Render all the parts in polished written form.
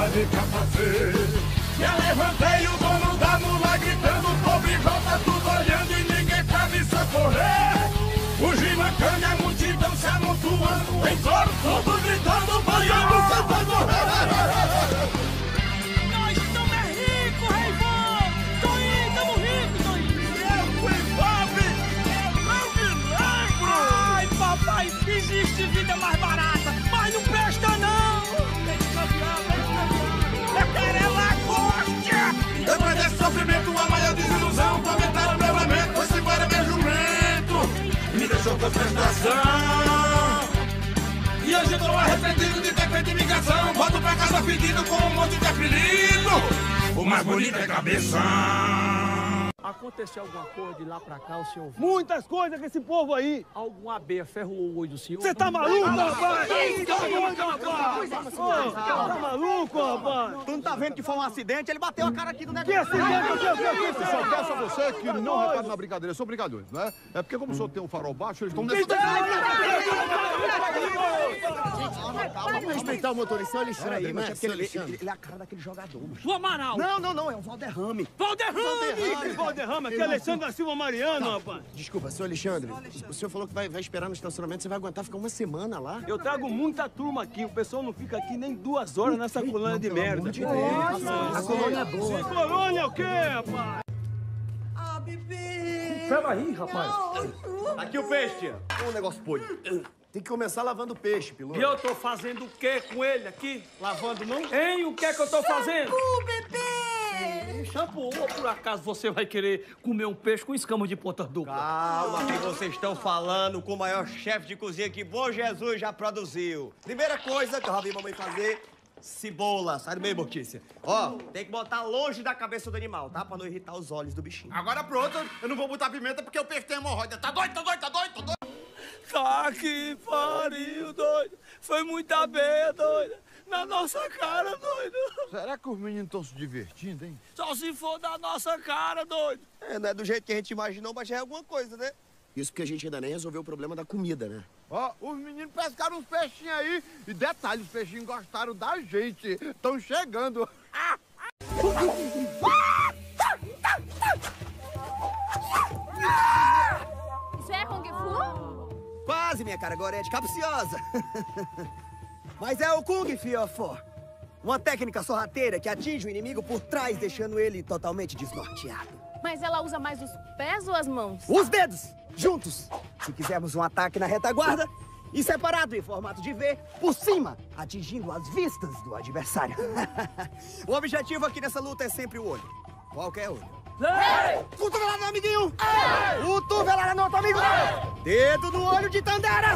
de capacete. Eu levantei o dono da mula gritando, pobre volta tudo olhando e ninguém pra me socorrer. O Gimacanga, a multidão se amontoando, em coro, todos gritando, baiano, Santa Correia. Nós estamos ricos, Reivão! Toinho, estamos ricos, Toinho! Eu fui pobre, eu não me lembro. Ai, papai, existe vida mais barata, mas não presta não! Eu quero é lagosta. Depois desse sofrimento, uma maior desilusão, aumentaram meu lamento, foi-se embora meu jumento, me deixou com frustração. E hoje eu tô arrependido de ter feito imigração. Volto pra casa fedido com um monte de apelido. O mais bonito é cabeção. Aconteceu alguma coisa de lá pra cá, o senhor viu? Muitas coisas com esse povo aí. Alguma abelha ferrou o olho do senhor? Você tá maluco, rapaz? Tá maluco, rapaz? Tu não tá vendo que foi um acidente? Ele bateu a cara aqui no Que negócio. acidente? Eu só peço a você que não repare na brincadeira. São brincadores, né? É porque como o senhor tem um farol baixo, eles estão... Vamos respeitar o motorista, olha isso aí, mas é porque ele é a cara daquele jogador. O Amaral! Não, é o Valderrame. Valderrame! Valderrama, aqui é Alexandre da Silva Mariano, rapaz. Desculpa, senhor Alexandre, o senhor falou que vai esperar no estacionamento, você vai aguentar ficar uma semana lá? Eu trago muita turma aqui, o pessoal não fica aqui nem 2 horas nessa colônia de merda. A colônia é boa. Colônia é o quê, rapaz? Ah, bebê! Peraí, rapaz. Aqui o peixe, tia. Um negócio podre. Tem que começar lavando peixe, piloto. E eu tô fazendo o quê com ele aqui? Lavando mão? Hein? O que é que eu tô fazendo? Bebê! Shampoo, ou por acaso você vai querer comer um peixe com escama de ponta dupla? Calma, que vocês estão falando com o maior chefe de cozinha que Bom Jesus já produziu. Primeira coisa que eu já vi mamãe fazer, cebola. Sai do meio, Mortícia. Ó, tem que botar longe da cabeça do animal, tá? Pra não irritar os olhos do bichinho. Agora pronto, eu não vou botar pimenta porque o peixe tem hemorroida. Tá doido? Tá que pariu, doido. Foi muita abelha, doida. Na nossa cara, doido. Será que os meninos estão se divertindo, hein? Só se for da nossa cara, doido. É, não é do jeito que a gente imaginou, mas já é alguma coisa, né? Isso porque a gente ainda nem resolveu o problema da comida, né? Ó, os meninos pescaram uns peixinhos aí. E detalhe, os peixinhos gostaram da gente. Estão chegando. Isso é Kung Fu? Quase, minha cara gorete, capciosa. Mas é o Kung, fiofó. Uma técnica sorrateira que atinge o inimigo por trás, deixando ele totalmente desnorteado. Mas ela usa mais os pés ou as mãos? Os dedos, juntos. Se quisermos um ataque na retaguarda, e separado em formato de V, por cima, atingindo as vistas do adversário. O objetivo aqui nessa luta é sempre o olho. Qualquer olho. Cotovelada no amiguinho! Cotovelada no outro amigo! Dedo no olho de Tandera!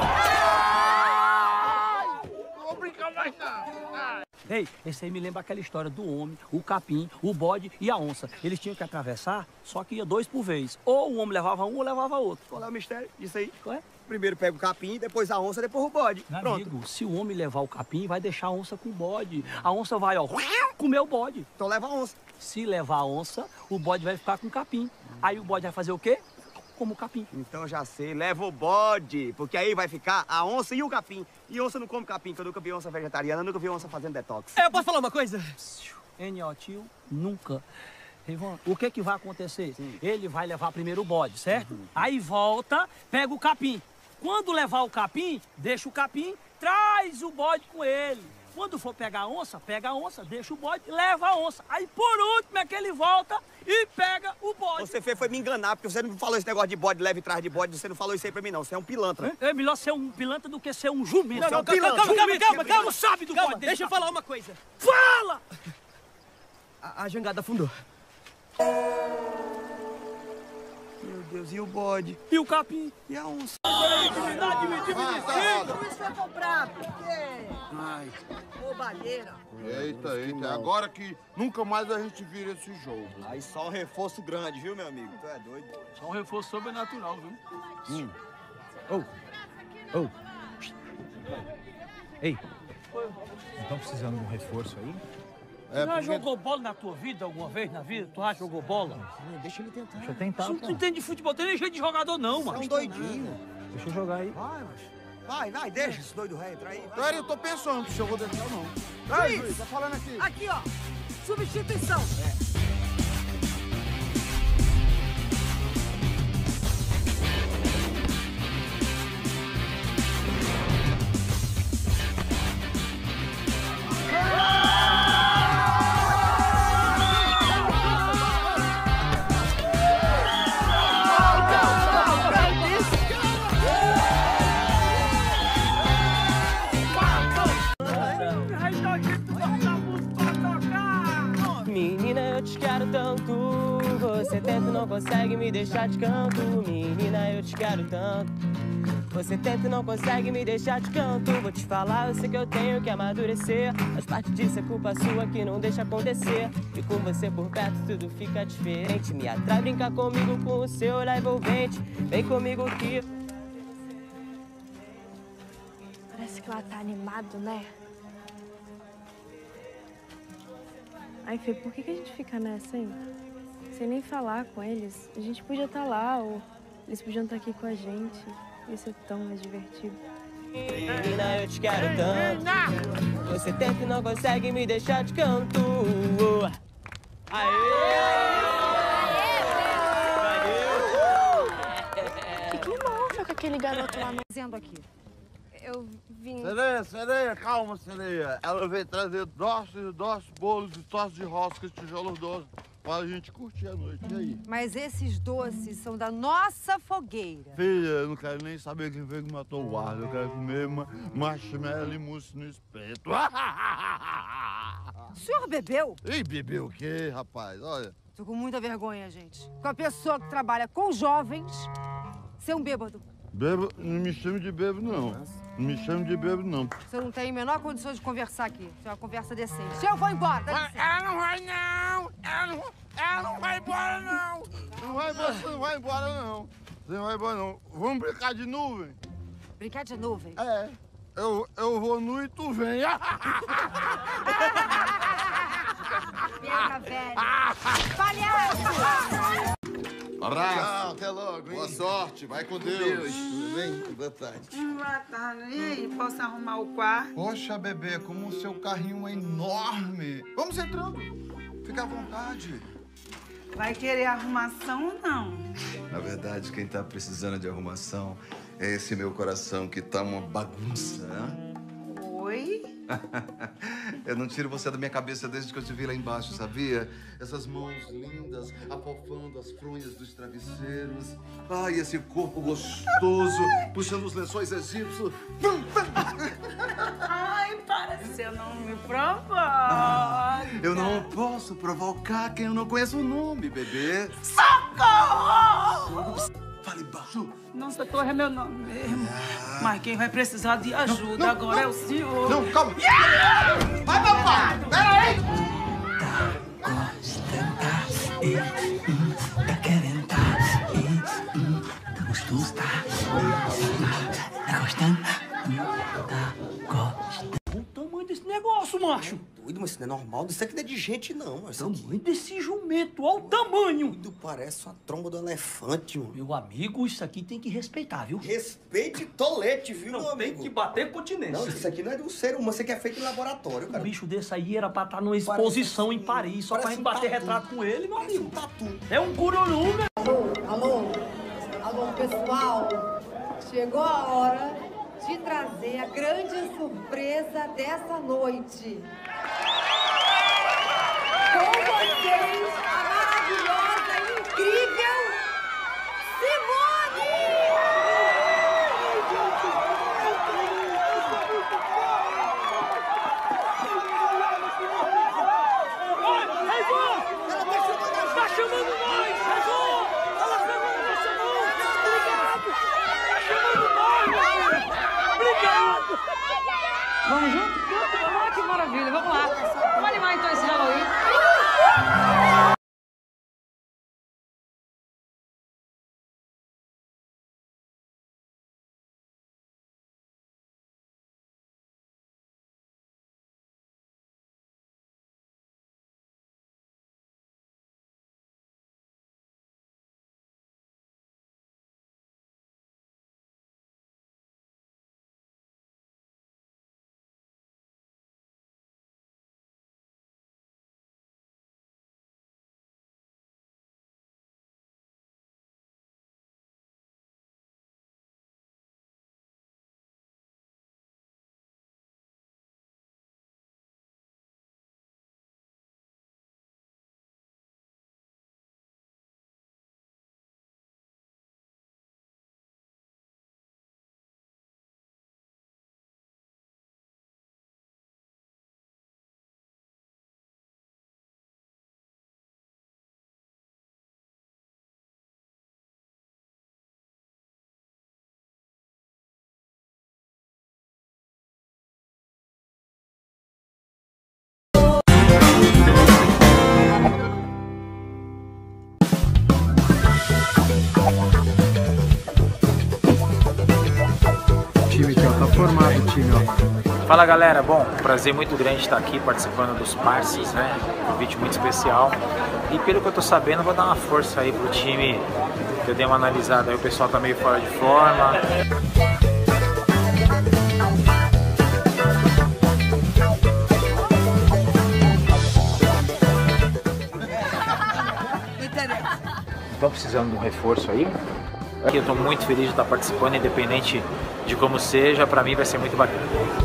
Não vou brincar mais não. Ei, esse aí me lembra aquela história do homem, o capim, o bode e a onça. Eles tinham que atravessar, só que ia 2 por vez. Ou o homem levava um ou levava outro. Qual é o mistério disso aí? Qual é? Primeiro pega o capim, depois a onça, depois o bode. Meu Pronto. amigo, se o homem levar o capim, vai deixar a onça com o bode. A onça vai, ó, comer o bode. Então leva a onça. Se levar a onça, o bode vai ficar com o capim. Aí o bode vai fazer o quê? Como o capim. Então já sei, leva o bode, porque aí vai ficar a onça e o capim. E onça não come capim, que eu nunca vi onça vegetariana, nunca vi onça fazendo detox. Eu posso falar uma coisa? N.O. tio, nunca. Ivan, o que que vai acontecer? Ele vai levar primeiro o bode, certo? Aí volta, pega o capim. Quando levar o capim, deixa o capim, traz o bode com ele. Quando for pegar a onça, deixa o bode, leva a onça. Aí, por último, é que ele volta e pega o bode. Você foi me enganar, porque você não falou esse negócio de bode leve atrás de bode, você não falou isso aí pra mim, não. Você é um pilantra. É melhor ser um pilantra do que ser um jumento. Você é um pilantra. Calma, sabe do bode. Deixa eu falar uma coisa. Fala! A jangada afundou. Meu Deus, e o bode? E o capim? E a onça? Tudo isso foi comprado. Por quê? Ai. Roubalheira. Eita. Agora que nunca mais a gente vira esse jogo. Aí só um reforço grande, viu, meu amigo? Tu é doido? Só um reforço sobrenatural, viu? Ei, não estão precisando de um reforço aí? É, Tu já porque... jogou bola na tua vida alguma vez na vida? Tu já jogou bola? Deixa ele tentar. Deixa eu tentar, Tu não pô. entende de futebol, tem nem jeito de jogador não, É mano. um doidinho. Deixa eu jogar aí. Vai, mas... Vai, deixa esse doido rei entrar aí. Peraí, eu tô pensando se eu vou deixar ou não. Vai, juiz, tá falando aqui. Aqui, ó. Substituição. Menina, eu te quero tanto. Você tenta e não consegue me deixar de canto. Menina, eu te quero tanto. Você tenta e não consegue me deixar de canto. Vou te falar, eu sei que eu tenho que amadurecer. Mas parte disso é culpa sua que não deixa acontecer. E com você por perto tudo fica diferente. Me atrai brincar comigo com o seu olhar envolvente. Vem comigo que... Parece que ela tá animado, né? Ai, Fê, por que a gente fica nessa, hein? Sem nem falar com eles. A gente podia estar lá, ou eles podiam estar aqui com a gente. Isso é tão mais divertido. Menina, eu te quero tanto. Você tenta e não consegue me deixar de canto. Aê! O que houve com aquele garoto lá Dizendo aqui. Eu vim... Sereia, calma, sereia. Ela veio trazer doces, bolos e tosse de roscas, tijolos doces, para a gente curtir a noite. E aí? Mas esses doces são da nossa fogueira. Filha, eu não quero nem saber quem foi que matou o guarda. Eu quero comer marshmallow e mousse no espeto. O senhor bebeu? Ih, bebeu o quê, rapaz? Olha. Tô com muita vergonha, gente. Com a pessoa que trabalha com jovens, ser um bêbado. Bebo, não me chame de bebo, não. Não me chame de bebo, não. Você não tem a menor condição de conversar aqui. Isso é uma conversa decente. Eu vou embora, dá licença. Ela não vai, não! Ela não vai embora, não! Você não vai embora, não. Você não vai embora, não. Vamos brincar de nuvem? Brincar de nuvem? É. Eu vou nu e tu vem. Pega, velho. Palhaço! Abraço. Tchau, até logo, hein? Boa sorte, vai com Deus. Tudo bem? Boa tarde. Boa tarde. E aí, posso arrumar o quarto? Poxa, bebê, como o seu carrinho é enorme. Vamos entrando. Fica à vontade. Vai querer arrumação ou não? Na verdade, quem tá precisando de arrumação é esse meu coração que tá uma bagunça, né? Oi? Eu não tiro você da minha cabeça desde que eu te vi lá embaixo, sabia? Essas mãos lindas, afofando as fronhas dos travesseiros. Ai, esse corpo gostoso, puxando os lençóis egípcios. Ai, para, você não me provoca. Eu não posso provocar quem eu não conheço o nome, bebê. Socorro! Fale baixo. Não, Socorro é meu nome mesmo. Mas quem vai precisar de ajuda agora é o senhor. Não, calma. Vai, papai! Peraí! Tá querendo, tá? Tá gostoso, tá? Tá gostando? Tá gostando. O tamanho desse negócio, macho. Doido, mas isso não é normal. Isso aqui não é de gente, não. O tamanho desse jumento, olha o tamanho. Doido, parece uma tromba do elefante, mano. Meu amigo, isso aqui tem que respeitar, viu? Respeite tolete, viu, Não, meu tem amigo? que bater continência. Não, isso aqui não é de um ser humano. Isso aqui é feito em laboratório, Um cara. bicho desse aí era pra estar numa exposição em Paris, só pra gente bater retrato com ele, meu amigo. É um cururunga. Alô, pessoal. Chegou a hora de trazer a grande surpresa dessa noite. Com vocês, a maravilhosa e incrível Simone! Tá chamando nós, Raivô! Ela tá chamando! Obrigado! Tá chamando nós, meu filho! Obrigado! Vamos junto? Ah, que maravilha! Vamos lá! Vamos animar então esse Halloween! O time aqui, ó, tá formado o time, ó. Fala galera, bom, um prazer muito grande estar aqui participando dos Parces, né? Um convite muito especial. E pelo que eu tô sabendo, vou dar uma força aí pro time, que eu dei uma analisada aí, o pessoal tá meio fora de forma. Estão precisando de um reforço aí? Eu estou muito feliz de estar participando, independente de como seja, para mim vai ser muito bacana.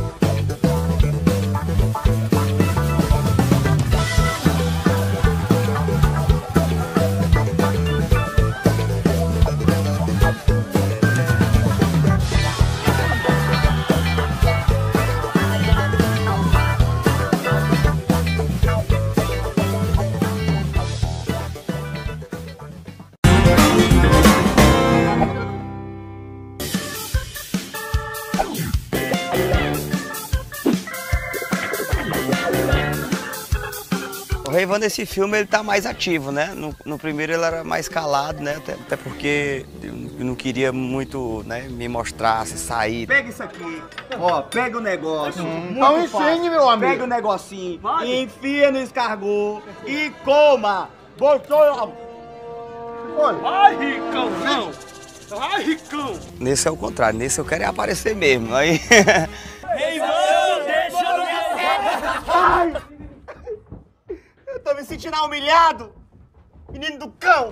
O Reivan desse filme ele tá mais ativo, né? No primeiro ele era mais calado, né? Até porque eu não queria muito, né, me mostrar, se sair. Pega isso aqui, ó, pega o negócio. Então ensine, meu amigo. Pega o negocinho, enfia no escargot e coma. Botou. Vai, Ricão, não. Vai, Ricão. Nesse é o contrário, nesse eu quero é aparecer mesmo. Aí. Reivan, deixa eu Ai! Eu tô me sentindo humilhado! Menino do cão!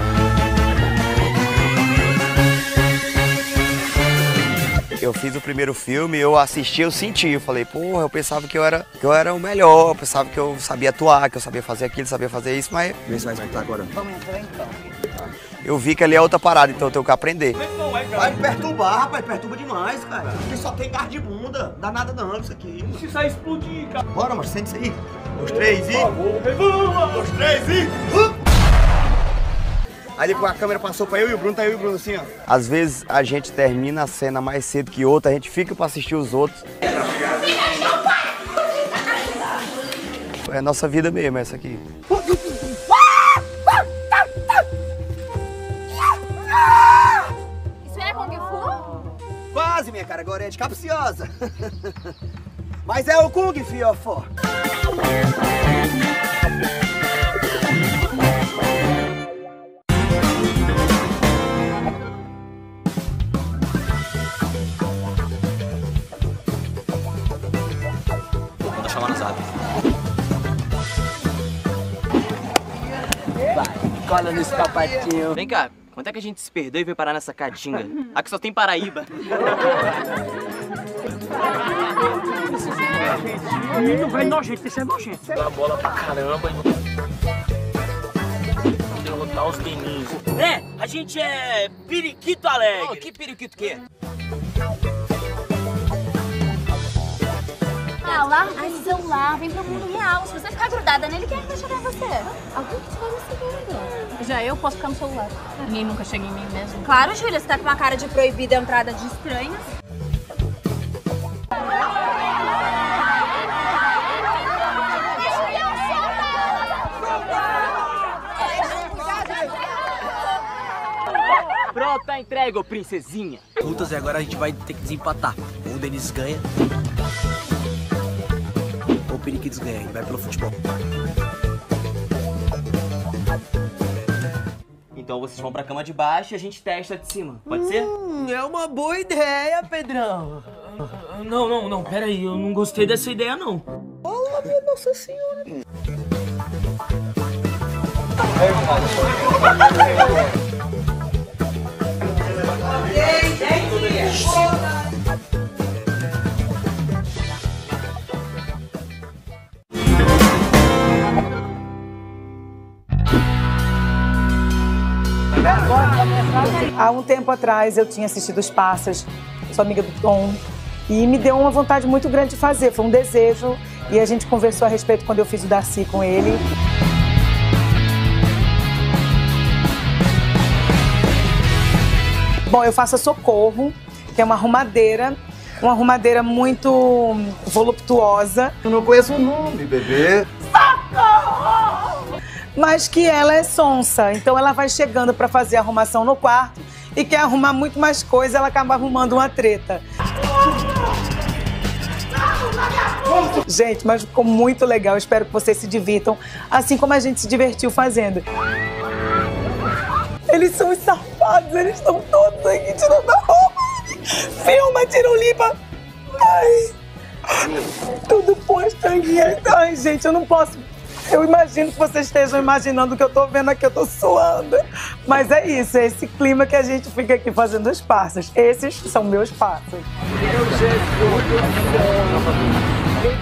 Eu fiz o primeiro filme, eu assisti, eu senti, eu falei, porra, eu pensava que eu era o melhor, eu pensava que eu sabia atuar, que eu sabia fazer aquilo, sabia fazer isso, mas... Vê se vai escutar agora. Vamos entrar então. Eu vi que ali é outra parada, então eu tenho que aprender. Vai me perturbar, rapaz, perturba demais, cara. Porque só tem carne de bunda, não dá nada não isso aqui. Se sair explodir, cara. Bora, mas sente isso aí. 2, 3 e... 2, 3 e... Aí depois a câmera passou pra eu e o Bruno, tá eu e o Bruno assim, ó. Às vezes a gente termina a cena mais cedo que outra, a gente fica pra assistir os outros. É a nossa vida mesmo, essa aqui. Isso é Kung Fu? Quase, minha cara, agora é de capciosa. Mas é o Kung, fiofó. Vou deixar lá no zap. Vai, cola no sapatinho. Vem cá, quanto é que a gente se perdeu e veio parar nessa caatinga? Aqui só tem Paraíba. Menino velho nojento, isso é nojento. Dá bola pra caramba e derrotar os meninos. A gente é periquito alegre. Oh, que periquito que é? Ah, larga esse celular, vem pro mundo real. Se você ficar grudada nele, quem é que vai chegar em você? Alguém que estiver me seguindo. Já eu posso ficar no celular. Ninguém nunca chega em mim mesmo. Claro, Júlia, você tá com uma cara de proibida a entrada de estranhos. Pronto, tá entregue, ô princesinha. Putas, e agora a gente vai ter que desempatar. Ou o Denis ganha, ou o Periquitos ganha, ele vai pelo futebol. Então vocês vão pra cama de baixo e a gente testa de cima, pode ser? É uma boa ideia, Pedrão. Não, pera aí, eu não gostei dessa ideia, não. Olá, minha Nossa Senhora. Há um tempo atrás eu tinha assistido Os Parces, sou amiga do Tom, e me deu uma vontade muito grande de fazer, foi um desejo, e a gente conversou a respeito quando eu fiz o Darcy com ele. Bom, eu faço a Socorro, que é uma arrumadeira muito voluptuosa. Eu não conheço o nome, bebê. Socorro! mas que ela é sonsa. Então ela vai chegando para fazer arrumação no quarto e quer arrumar muito mais coisa, ela acaba arrumando uma treta. Gente, mas ficou muito legal. Espero que vocês se divirtam, assim como a gente se divertiu fazendo. Eles são os safados, eles estão todos aqui tirando a roupa. Filma, tiram limpa. Ai, tudo posto aqui. Ai, gente, eu não posso. Eu imagino que vocês estejam imaginando o que eu tô vendo aqui, eu tô suando. Mas é isso, é esse clima que a gente fica aqui fazendo os passos. Esses são meus passos. Meu Jesus do céu.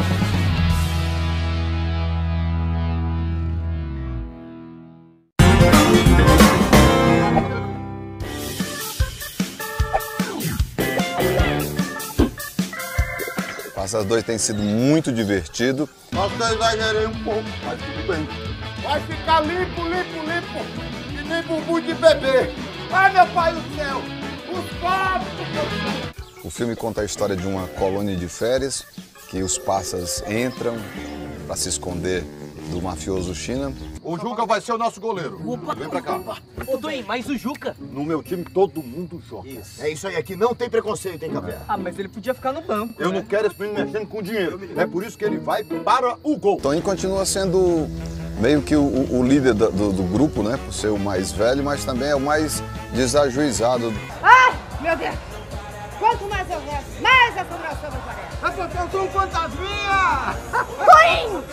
Essas dois têm sido muito divertido. Acho que eu exagerei um pouco, mas tudo bem. Vai ficar limpo, limpo, limpo. E nem bumbum de bebê. Ai, meu pai do céu. Os quatro. O filme conta a história de uma colônia de férias que os passas entram para se esconder do mafioso China. O Juca vai ser o nosso goleiro. Opa, vem pra cá. Ô, Duane, mas o Juca? No meu time todo mundo joga. Isso. É isso aí, aqui não tem preconceito, hein, Café? Ah, mas ele podia ficar no banco. Eu não quero esse menino mexendo com dinheiro. É por isso que ele vai para o gol. Toninho continua sendo meio que o líder do grupo, né? Por ser o mais velho, mas também é o mais desajuizado. Ai, meu Deus! Quanto mais eu rezo, mais assombração me parece. É porque eu sou um fantasminha! Toinho!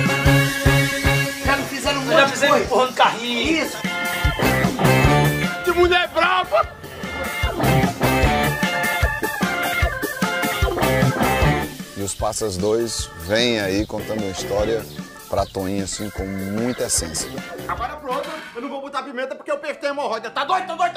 Já me fizeram muito. Já fizeram empurrando carrinho. Isso. De mulher brava! E os Passas 2 vêm aí contando uma história pra Toinho, assim, com muita essência. Agora pronto, eu não vou botar pimenta porque eu perdi a hemorroida. Tá doido, tá doido?